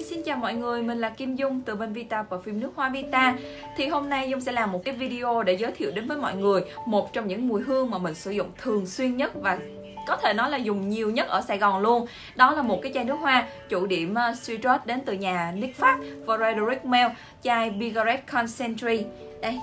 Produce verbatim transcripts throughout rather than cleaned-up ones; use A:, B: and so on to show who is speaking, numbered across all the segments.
A: xin chào mọi người, mình là Kim Dung từ bên Vita Perfume nước hoa Vita. Thì hôm nay Dung sẽ làm một cái video để giới thiệu đến với mọi người một trong những mùi hương mà mình sử dụng thường xuyên nhất và có thể nói là dùng nhiều nhất ở Sài Gòn luôn. Đó là một cái chai nước hoa chủ điểm uh, Citrus đến từ nhà Nick Pháp Frederic Malle, chai Bigarette Concentrate. Đây.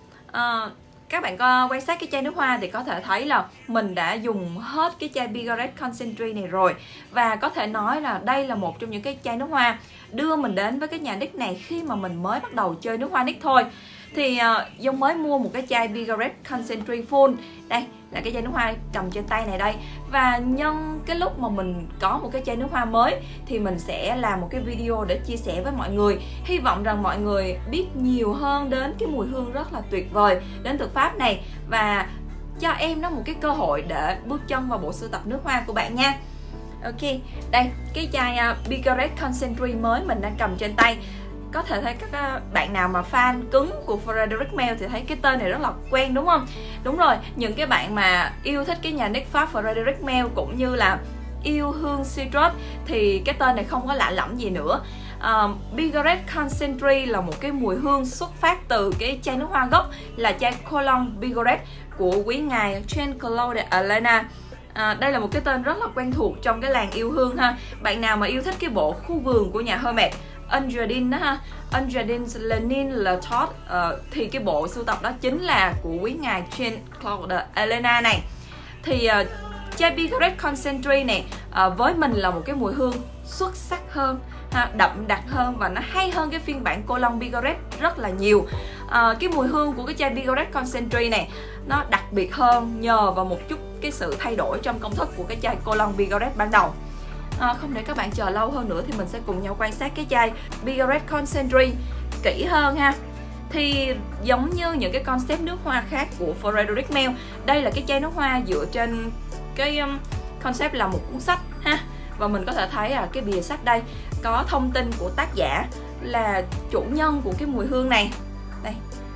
A: Uh, Các bạn có quan sát cái chai nước hoa thì có thể thấy là mình đã dùng hết cái chai Bigarette Concentrate này rồi. Và có thể nói là đây là một trong những cái chai nước hoa đưa mình đến với cái nhà Nick này khi mà mình mới bắt đầu chơi nước hoa Nick thôi. Thì uh, Dung mới mua một cái chai Bigarette Concentrate Full. Đây là cái chai nước hoa cầm trên tay này đây. Và nhân cái lúc mà mình có một cái chai nước hoa mới thì mình sẽ làm một cái video để chia sẻ với mọi người. Hy vọng rằng mọi người biết nhiều hơn đến cái mùi hương rất là tuyệt vời đến từ Pháp này, và cho em nó một cái cơ hội để bước chân vào bộ sưu tập nước hoa của bạn nha. Ok, đây cái chai uh, Bigarette Concentrate mới mình đang cầm trên tay. Có thể thấy các bạn nào mà fan cứng của Frederic Malle thì thấy cái tên này rất là quen đúng không? Đúng rồi, những cái bạn mà yêu thích cái nhà Nick Pháp Frederic Malle cũng như là yêu hương citrus thì cái tên này không có lạ lẫm gì nữa. uh, Bigarette Concentrate là một cái mùi hương xuất phát từ cái chai nước hoa gốc là chai Cologne Bigarette của quý ngài Jean-Claude Ellena. À, đây là một cái tên rất là quen thuộc trong cái làng yêu hương ha. Bạn nào mà yêu thích cái bộ khu vườn của nhà Hermès Enjardin đó ha, Enjardin Lenin Le Thot, uh, thì cái bộ sưu tập đó chính là của quý ngài Jean-Claude Ellena này. Thì uh, chai Bigarette Concentrate này uh, với mình là một cái mùi hương xuất sắc hơn ha, đậm đặc hơn và nó hay hơn cái phiên bản Cologne Bigarette rất là nhiều. uh, Cái mùi hương của cái chai Bigarette Concentrate này nó đặc biệt hơn nhờ vào một chút cái sự thay đổi trong công thức của cái chai Cologne Bigarette ban đầu. À, không để các bạn chờ lâu hơn nữa thì mình sẽ cùng nhau quan sát cái chai Bigarette Concentrate kỹ hơn ha. Thì giống như những cái concept nước hoa khác của Frederic Malle, đây là cái chai nước hoa dựa trên cái um, concept là một cuốn sách ha. Và mình có thể thấy là cái bìa sách đây có thông tin của tác giả là chủ nhân của cái mùi hương này. Đây.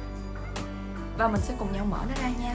A: Và mình sẽ cùng nhau mở nó ra nha.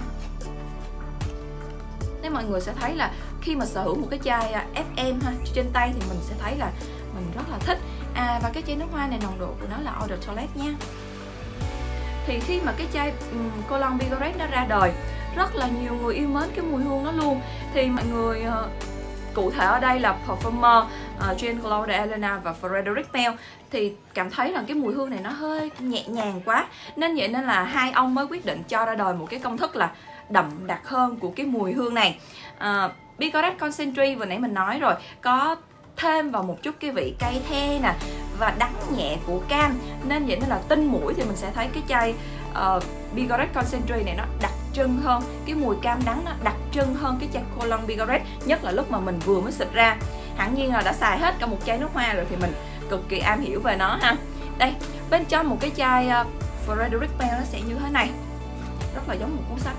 A: Nên mọi người sẽ thấy là khi mà sở hữu một cái chai ép em ha trên tay thì mình sẽ thấy là mình rất là thích. À, và cái chai nước hoa này nồng độ của nó là Eau de Toilette nha. Thì khi mà cái chai um, Cologne Bigarette nó ra đời, rất là nhiều người yêu mến cái mùi hương nó luôn. Thì mọi người uh, cụ thể ở đây là perfumer uh, Jean-Claude Ellena và Frederic Malle thì cảm thấy là cái mùi hương này nó hơi nhẹ nhàng quá, nên vậy nên là hai ông mới quyết định cho ra đời một cái công thức là đậm đặc hơn của cái mùi hương này. uh, Bigarette Concentrate vừa nãy mình nói rồi, có thêm vào một chút cái vị cay the nè và đắng nhẹ của cam, nên vậy nên là tinh mũi thì mình sẽ thấy cái chai uh, Bigarette Concentrate này nó đặc trưng hơn, cái mùi cam đắng nó đặc trưng hơn cái chai Cologne Bigarette, nhất là lúc mà mình vừa mới xịt ra. Hẳn nhiên là đã xài hết cả một chai nước hoa rồi thì mình cực kỳ am hiểu về nó ha. Đây, bên trong một cái chai uh, Frederic Malle nó sẽ như thế này, rất là giống một cuốn sách.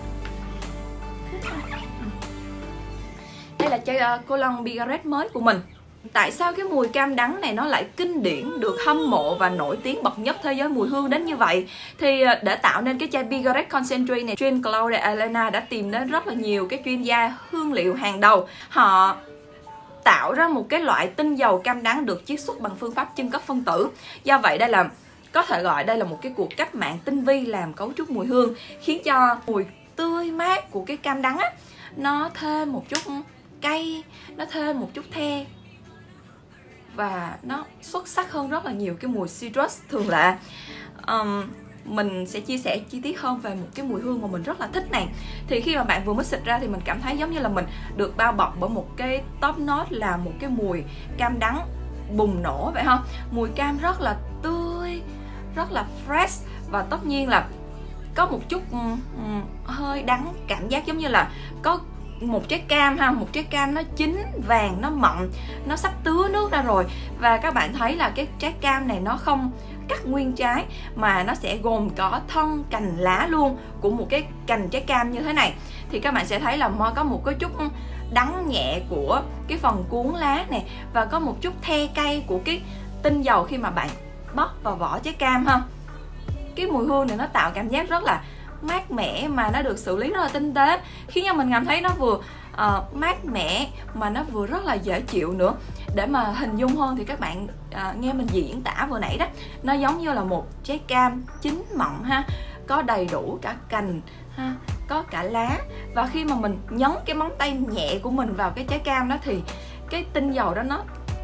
A: Đây là chai uh, Cologne Bigarette mới của mình. Tại sao cái mùi cam đắng này nó lại kinh điển, được hâm mộ và nổi tiếng bậc nhất thế giới mùi hương đến như vậy? Thì uh, để tạo nên cái chai Bigarette Concentrate này, Jean-Claude Ellena đã tìm đến rất là nhiều cái chuyên gia hương liệu hàng đầu. Họ tạo ra một cái loại tinh dầu cam đắng được chiết xuất bằng phương pháp chưng cất phân tử. Do vậy đây là có thể gọi đây là một cái cuộc cách mạng tinh vi làm cấu trúc mùi hương, khiến cho mùi tươi mát của cái cam đắng á, nó thêm một chút cay, nó thêm một chút the và nó xuất sắc hơn rất là nhiều cái mùi citrus thường lệ. um, Mình sẽ chia sẻ chi tiết hơn về một cái mùi hương mà mình rất là thích này. Thì khi mà bạn vừa mới xịt ra thì mình cảm thấy giống như là mình được bao bọc bởi một cái top note là một cái mùi cam đắng bùng nổ vậy ha. Mùi cam rất là tươi, rất là fresh và tất nhiên là có một chút um, hơi đắng, cảm giác giống như là có một trái cam ha, một trái cam nó chín vàng, nó mọng, nó sắp tứa nước ra rồi. Và các bạn thấy là cái trái cam này nó không cắt nguyên trái mà nó sẽ gồm có thân cành lá luôn của một cái cành trái cam như thế này. Thì các bạn sẽ thấy là có một cái chút đắng nhẹ của cái phần cuốn lá này và có một chút the cay của cái tinh dầu khi mà bạn bóc vào vỏ trái cam ha. Cái mùi hương này nó tạo cảm giác rất là mát mẻ mà nó được xử lý rất là tinh tế, khiến cho mình cảm thấy nó vừa uh, mát mẻ mà nó vừa rất là dễ chịu nữa. để mà hình dung hơn thì các bạn à, nghe mình diễn tả vừa nãy đó, nó giống như là một trái cam chín mọng ha, có đầy đủ cả cành ha, có cả lá. Và khi mà mình nhấn cái móng tay nhẹ của mình vào cái trái cam đó thì cái tinh dầu đó nó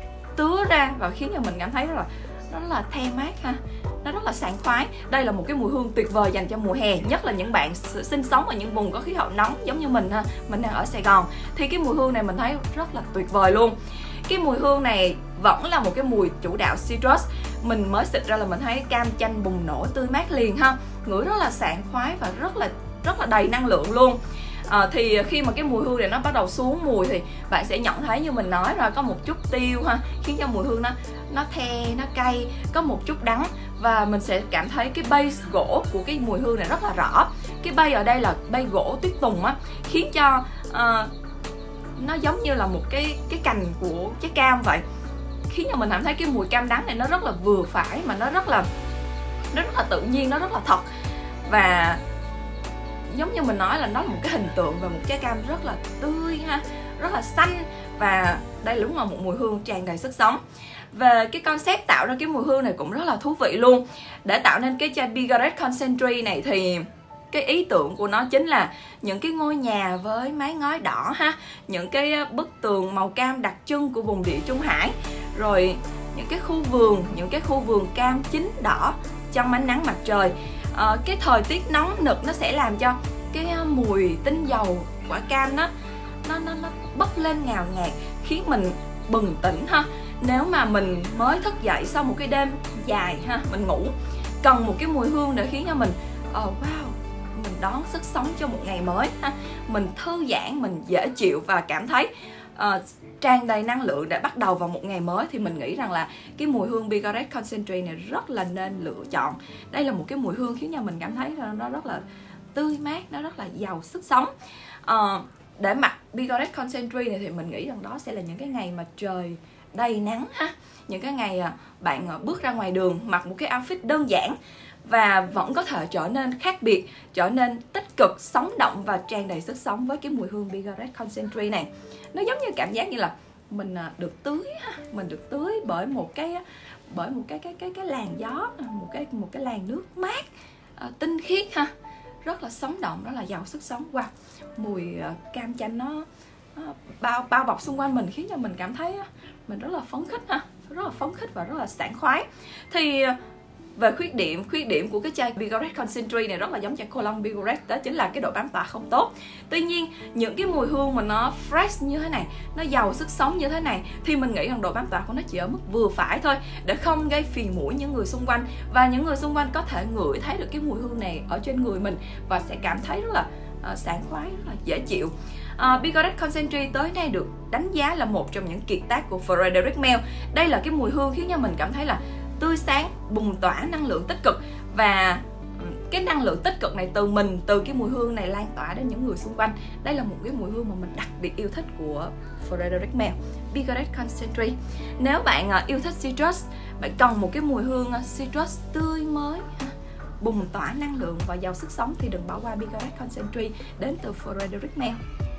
A: tứa ra và khiến cho mình cảm thấy rất là nó rất là the mát ha, nó rất là sảng khoái. Đây là một cái mùi hương tuyệt vời dành cho mùa hè, nhất là những bạn sinh sống ở những vùng có khí hậu nóng giống như mình ha. Mình đang ở Sài Gòn thì cái mùi hương này mình thấy rất là tuyệt vời luôn. Cái mùi hương này vẫn là một cái mùi chủ đạo citrus. Mình mới xịt ra là mình thấy cam chanh bùng nổ tươi mát liền ha, ngửi rất là sảng khoái và rất là rất là đầy năng lượng luôn. À, thì khi mà cái mùi hương này nó bắt đầu xuống mùi thì bạn sẽ nhận thấy như mình nói rồi, có một chút tiêu ha, khiến cho mùi hương nó nó the, nó cay, có một chút đắng. Và mình sẽ cảm thấy cái base gỗ của cái mùi hương này rất là rõ. Cái base ở đây là base gỗ tuyết tùng á, khiến cho uh, nó giống như là một cái cái cành của trái cam vậy, khiến cho mình cảm thấy cái mùi cam đắng này nó rất là vừa phải, mà nó rất là nó rất là tự nhiên, nó rất là thật. Và giống như mình nói là nó là một cái hình tượng về một trái cam rất là tươi ha, rất là xanh. Và đây đúng là một mùi hương tràn đầy sức sống. Về cái concept tạo ra cái mùi hương này cũng rất là thú vị luôn. Để tạo nên cái chai Bigarette Concentrate này thì cái ý tưởng của nó chính là những cái ngôi nhà với mái ngói đỏ ha, những cái bức tường màu cam đặc trưng của vùng địa Trung Hải, rồi những cái khu vườn, những cái khu vườn cam chín đỏ trong ánh nắng mặt trời. À, cái thời tiết nóng nực nó sẽ làm cho cái mùi tinh dầu quả cam nó nó nó, nó bốc lên ngào ngạt, khiến mình bừng tỉnh ha. Nếu mà mình mới thức dậy sau một cái đêm dài ha, mình ngủ, cần một cái mùi hương để khiến cho mình oh, wow, mình đón sức sống cho một ngày mới ha. Mình thư giãn, mình dễ chịu và cảm thấy uh, tràn đầy năng lượng để bắt đầu vào một ngày mới, thì mình nghĩ rằng là cái mùi hương Bigarette Concentrate này rất là nên lựa chọn. Đây là một cái mùi hương khiến cho mình cảm thấy nó rất là tươi mát, nó rất là giàu sức sống. Uh, để mặc Bigarette Concentrate này thì mình nghĩ rằng đó sẽ là những cái ngày mà trời đầy nắng ha, những cái ngày bạn bước ra ngoài đường mặc một cái outfit đơn giản và vẫn có thể trở nên khác biệt, trở nên tích cực, sống động và tràn đầy sức sống với cái mùi hương Bigarette Concentrate này. Nó giống như cảm giác như là mình được tưới ha, mình được tưới bởi một cái bởi một cái cái cái cái làn gió, một cái một cái làn nước mát, uh, tinh khiết ha, rất là sống động, rất là giàu sức sống. Wow, mùi uh, cam chanh nó, nó bao bao bọc xung quanh mình, khiến cho mình cảm thấy uh, mình rất là phấn khích ha, rất là phấn khích và rất là sảng khoái. Thì uh, về khuyết điểm, khuyết điểm của cái chai Bigarette Concentrate này rất là giống chai Cologne Bigarette, đó chính là cái độ bám tỏa không tốt. Tuy nhiên, những cái mùi hương mà nó fresh như thế này, nó giàu sức sống như thế này, thì mình nghĩ rằng độ bám tỏa của nó chỉ ở mức vừa phải thôi, để không gây phiền mũi những người xung quanh, và những người xung quanh có thể ngửi thấy được cái mùi hương này ở trên người mình và sẽ cảm thấy rất là uh, sảng khoái, rất là dễ chịu. Uh, Bigarette Concentrate tới nay được đánh giá là một trong những kiệt tác của Frederic Malle. Đây là cái mùi hương khiến cho mình cảm thấy là tươi sáng, bùng tỏa năng lượng tích cực, và cái năng lượng tích cực này từ mình, từ cái mùi hương này lan tỏa đến những người xung quanh. Đây là một cái mùi hương mà mình đặc biệt yêu thích của Frederic Malle, Bigarette Concentrate. Nếu bạn yêu thích citrus, bạn cần một cái mùi hương citrus tươi mới, bùng tỏa năng lượng và giàu sức sống, thì đừng bỏ qua Bigarette Concentrate đến từ Frederic Malle.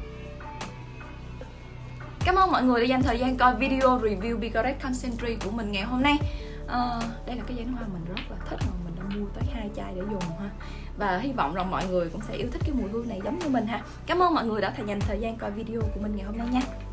A: Cảm ơn mọi người đã dành thời gian coi video review Bigarette Concentrate của mình ngày hôm nay. À, đây là cái dãy nước hoa mình rất là thích mà mình đã mua tới hai chai để dùng ha. Và hy vọng rằng mọi người cũng sẽ yêu thích cái mùi hương này giống như mình ha. Cảm ơn mọi người đã dành thời gian coi video của mình ngày hôm nay nha.